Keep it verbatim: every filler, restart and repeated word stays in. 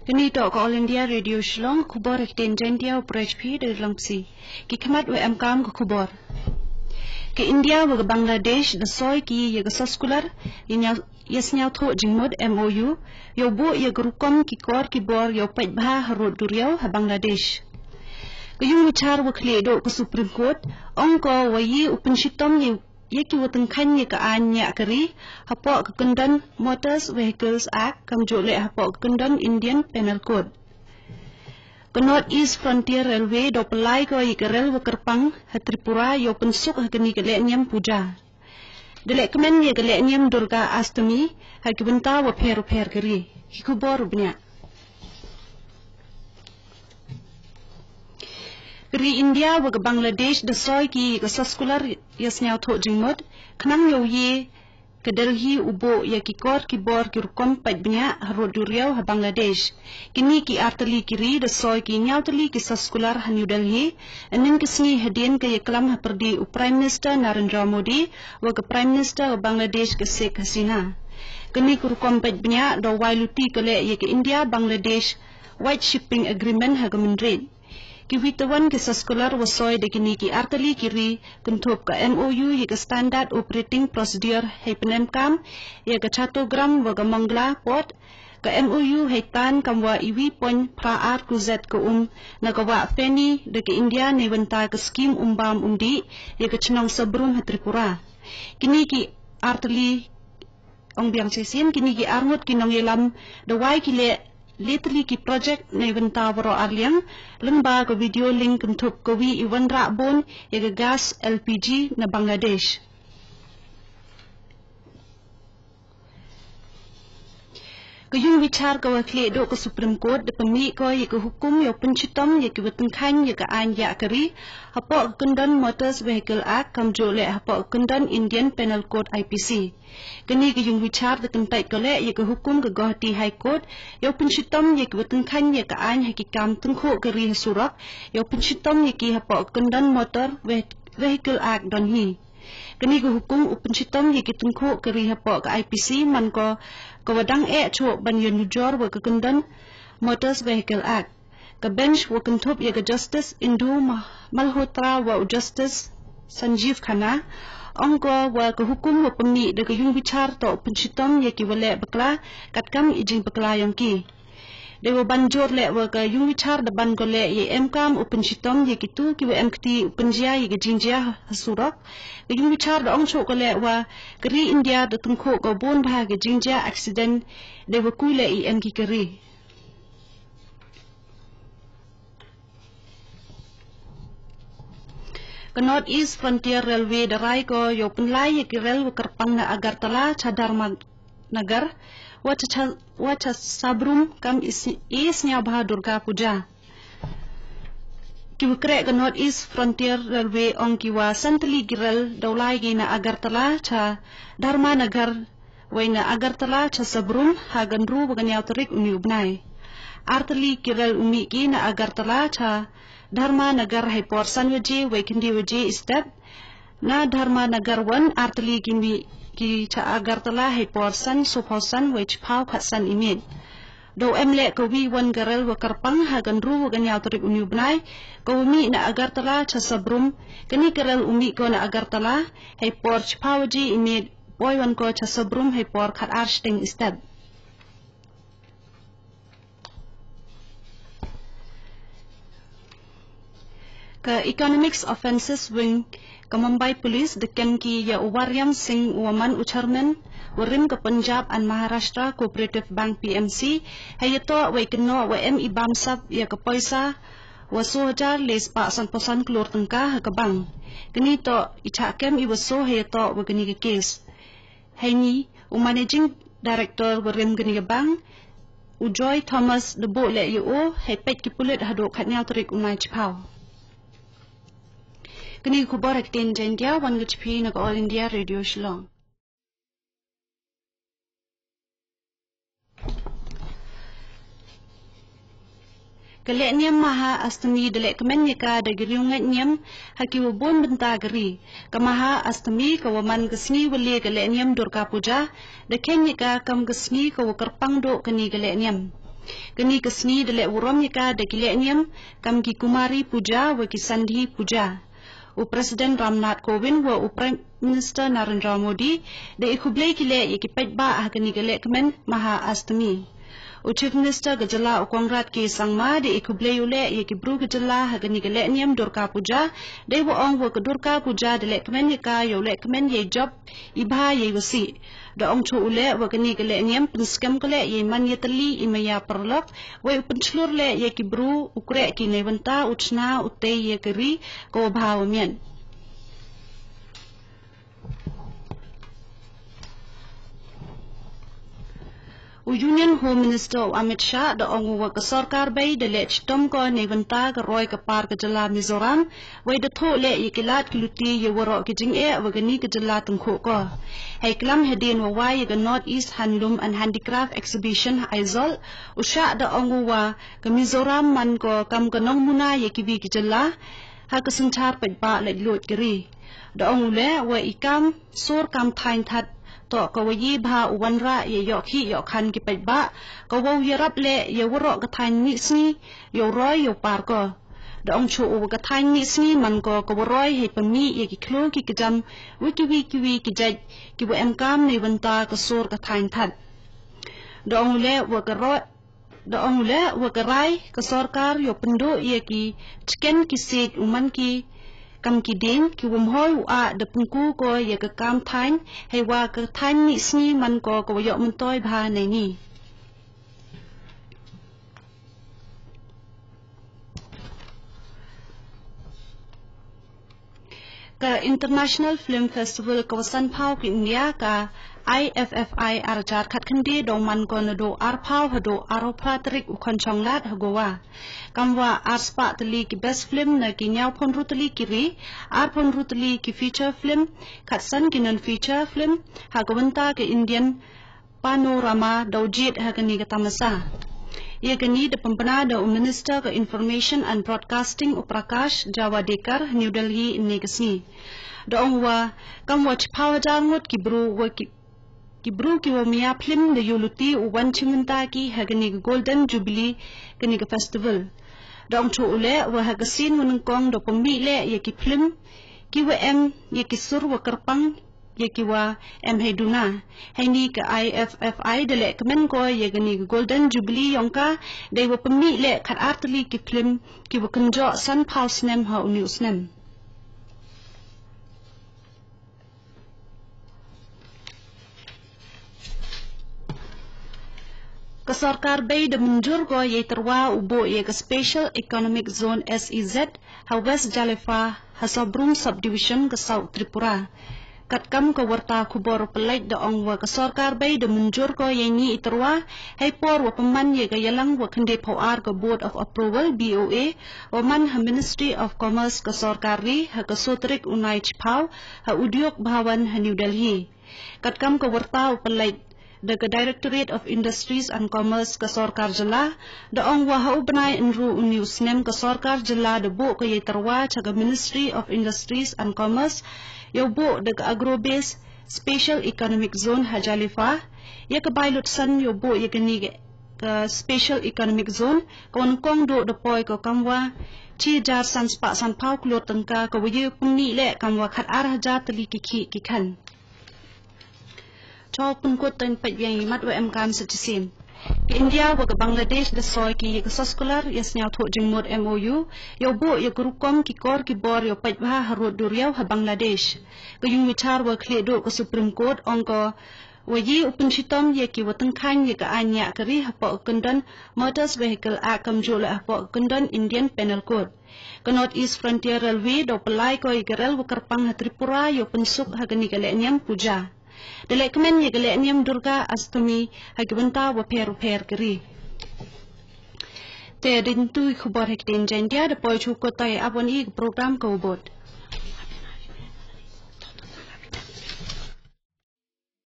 Kini tok All India Radio Shillong kubor ekten jendia P R H P dari Langsi. Ki khmat we am kam ke kubor. Ke India we Bangladesh the soy ki ye soskular inya yesnya tho jingmod M O U yo bo ye grukom ki kor ki bor yo paj bha harod duriau ha Bangladesh. Ke yung wichar we khle do ke Supreme Court ongko we yi upinshitom ye yeki woteng khanye ka anya kari hapok kekendan Motors Vehicles Act kam jole hapok kekendan Indian Penal Code. Ke North East Frontier Railway do pelai ko i kerel kerpang ha Tripura yo pensuk ha keni kelek nyam puja. Delek kemen ye kelek nyam Durga Astami ha kibenta wa pher pher kari. Kikubor bnya. Keri India wa Bangladesh the soy ki ke soskular yasnya tho jingmod khnang yo ye ke Delhi ubo ya ki kor ki bor ki rukom pajbnya harod duriau ha Bangladesh kini ki artali kiri the soy ki nyautali ki soskular ha New Delhi anin kisni hadien ke yaklam ha perdi u Prime Minister Narendra Modi wa ke Prime Minister of Bangladesh ke Sheikh Hasina kini ki rukom pajbnya do wailuti kele ye ke India Bangladesh White Shipping Agreement ha gemendred ki witawan ke soskular wasoy de kini ki artali kiri kuntup ka M O U ye ke Standard Operating Procedure he penemkam ye ke chatogram wa ke Mangla Port ka M O U he tan kamwa iwi pon praar kuzet ke um na ka wa feni de ke India ne wenta ke skim umbam undi ye ke chnong sabrum ha Tripura kini ki artali ong biang sesin kini ki arngot kinong yelam de wai ki le Literally ki project na ibenta waro arliang lengba ko video link kentup ko wi iwan rakbon yaga gas L P G na Bangladesh. Kayung wichar ko wakle do ko Supreme Court de pemi ko ye ko hukum yo penchitom ye ki weteng khan ye ka an ya kari hapo kundan Motors Vehicle Act kam jole hapo kundan Indian Penal Code I P C. Kini kayung wichar de kentai ko le ye ko hukum ke Guwahati High Court yo penchitom ye ki weteng khan ye ka an hakikam tengkho kari surak yo penchitom ye ki hapo kundan Motor Vehicle Act don hi. Kini ko hukum upenchitom ye ki tengkho kari hapo ka I P C man ko Kawadang e cho ban yun nujor wa kekendan Motors Vehicle Act. Ka bench wa kentup ya ka Justice Indu Malhotra wa Justice Sanjeev Khanna. Ongko wa ka hukum wa pemi de ka yung bichar to penchitom ya ki wale bakla katkam ijing bakla yang ki. De wa banjor le wa ka yung bichar de ban ko le ye emkam u penchitom ya ki tu ki wa emkti penjia ya ka jinjia hasurak. Ka yung bichar de ong cho ko le wa keri India de tengkho ko bon bha ka jinjia accident de wa ku le i em ki keri. Ke North East Frontier Railway darai ko yo penlai ye ki rel wa kerpang na Agartala Chadarma Nagar Wacha wacha sabrum kam is isnya bha Durga Puja. Ki wkrek ke North East Frontier Railway ong kiwa santli girel daulai gi na Agartala cha Dharma Nagar wai na Agartala cha sabrum ha gandru wa ganyau tarik uni ubnai. Artali girel umi gi na Agartala cha Dharma Nagar hai porsan waje wai kindi waje step na Dharma Nagar wan artali kimi ki cha Agartala hai porsan suphosan wai chpau khatsan imit. Do emle ko wi wan garel wa karpang ha gandru wa ganyau tarik uni ubnai ko umi na Agartala cha sabrum kani garel umi ko na Agartala hai por chpau ji imit boy wan ko cha sabrum hai por khat arsting step. Ke Economics Offences Wing ke Mumbai Police deken ki ya Waryam Singh Waman Ucharman warim ke Punjab and Maharashtra Cooperative Bank P M C hayato wai keno wa M ibam sab ya ke paisa wa sojar les pa san posan klur tengka ke bank kini to ichakem i waso hayato wa kini ke case haini u managing director warim kini ke bank u Joy Thomas de bo le yo hai pet ki pulit hado khatnyau tarik umai chpau. Kini kubor ekten jendia wan gchpi na All India Radio Shillong. Kelek niam maha astami delek kemen yaka da giriungat niam haki wabon benta geri. Kamaha astami kawaman kesni wali kelek niam Durga Puja da ken yaka kam kesni kawakerpang do keni kelek niam. Kini kesni delek wuram yaka dekilek niam kam ki Kumari Puja wa ki Sandhi Puja. U Presiden Ramnath Kovind wa u Prime Minister Narendra Modi de ikublei kilek yaki pajba ah kini gelek kemen Maha Astami. U Chief Minister Gejala u Kongrat ki Sangma de ikublei ule yaki bru Gejala ha kini gelek niam Durga Puja de wa ong wa ke Durga Puja delek kemen yaka yo lek kemen ye job ibha ye wasi. Da ong chu ule wa kini gelek niam penskam kelek ye man ye teli imaya perlok wa penslur le ye ki bru ukrek ki neventa utna utei ye keri ko bhaw mien. U Union Home Minister Amit Shah da ong wa ke sarkar bai de le chitom ko neventa ke roi ke par ke jala Mizoram wa de tho le ye kilat kiluti ye woro ke jing e wa gani ke jala tengkho ko. Hai klam hedin wa wa ye ke North East Handloom and Handicraft Exhibition Aizol u Shah da ong wa ke Mizoram man ko kam ke nong muna ye ki bi ke jala ha ke senchar pet ba le lot keri. Da ong le wa ikam sur kam thain that to ko yi bha wanra ye yo khi yo khan ki pet ba ko wo ye rap le ye woro ka than ni sni yo roi yo par ko da ong chu u ka than ni sni man ko ko roi he pami ye ki khlo ki kjam wiki wiki wi ki jaj ki bo em kam ni banta ka sur ka than that da ong le wo ka ro da ong le wo ka rai ka sarkar yo pendo ye ki chicken ki set uman ki kam ki din ki wum hoi u a de pungku ko ye ka kam thain he wa ka thain ni sni man ko ko yo mun toy bha nei ni. Ka International Film Festival ka wasan phau ki India ka I F F I arjar khat khandi dong man ko na do ar phau hado aropa trik u khon chonglat hagowa kamwa arspa tali ki best film na ki nyaw phon rutli ki ri ar phon rutli ki feature film khat san ki non feature film hagawanta ke Indian panorama dawjit hagani ka tamasa ye gani de pampana da Minister ka Information and Broadcasting Uprakash Javadekar New Delhi ne kasni da ongwa kamwa phau jangot ki bru wa ki Kibru ki wa miya film de yuluti u wan chimunta ki hagani Golden Jubilee kani ka festival. Dong chu ule wa hagasin munung kong do pami le ye ki film ki wa em ye ki sur wa karpang ye ki wa em heduna. Haini ka I F F I de le kemen ko ye gani Golden Jubilee yongka de wa pami le khat artli ki film ki wa kunjo san phau snem ha uni usnem. Ka sarkar bai da munjur ko ye terwa ubo ye ka Special Economic Zone S E Z ha West Jalefa ha Sabrum Subdivision ka South Tripura. Kat kam ka warta khubor pelait da ong wa ka sarkar bai da munjur ko ye ni iterwa hai por wa paman ye ka yalang wa khande phawar ka Board of Approval B O A wa man ha Ministry of Commerce ka sarkar ri ha ka sotrik unai chpau ha udyog bhawan ha New Delhi. Kat kam ka warta pelait the Directorate of Industries and Commerce ka sarkar jala da ong wa ha ubnai enru news nem ka sarkar jala da bo ka ye terwa cha Ministry of Industries and Commerce yo bo de Agrobase Special Economic Zone ha Jalifa ye ka bailot san yo bo ye kani ka Special Economic Zone kon kong do da poi ko kamwa chi jar san spa san phau klo tangka ka ye pungni le kamwa khat ar haja tali ki ki ki khan Chau pun ko tan pat yang imat wa em kam setisim. Ke India wa ke Bangladesh da soy ki ke soskular yes nyau tho jingmod M O U yo bo ye grukom ki kor ki bor yo pat ba harod duriau ha Bangladesh. Ke yung wichar wa khle do ke Supreme Court ongko wa yi upun shitom ye ki watang khan ye ka anya kari ha po kundan Motors Vehicle Act kam jula ha po kundan Indian Penal Code. Ke North East Frontier Railway do pelai ko ikerel wa kerpang ha Tripura yo pensuk ha gani kale nyam puja. Delek kemen ye gelek niam Durga Astami hagibanta wa per per keri. Te dintu khubor hek tin jendia de poi chu ko tai abon i program ko bot.